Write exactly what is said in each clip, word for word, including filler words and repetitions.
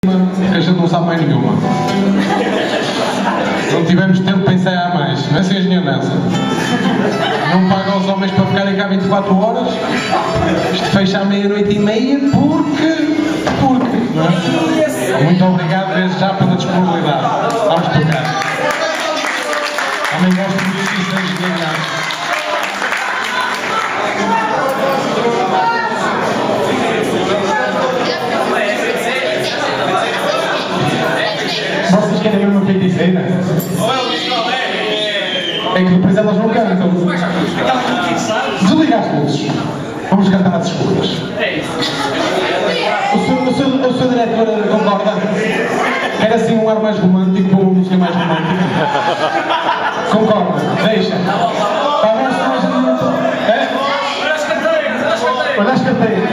que a gente não sabe mais nenhuma. Não tivemos tempo para ensaiar mais. Não é assim, engenheiro Nelson? Não paga aos homens para ficarem cá vinte e quatro horas. Isto fecha à meia-noite e meia porque... porque, não é? Muito obrigado desde já pela disponibilidade. Vamos tocar. Também gosto muito de ser engenheiro. Vocês querem ver uma feiticeira? É que depois elas não cantam. Desliga as luzes. Vamos cantar às escuras. O seu, o seu, o seu diretor concorda? Quer assim um ar mais romântico ou uma música mais romântica? Concorda? Deixa. Olha as carteiras.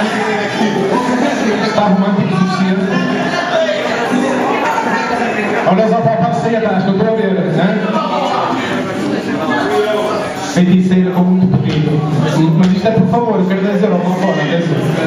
Está romântico o suficiente? Olha só para a parte aí atrás, que eu estou a ver, né? Feiticeira com muito pedido. Mas isto é por favor, quero dez euros para fora, dez euros.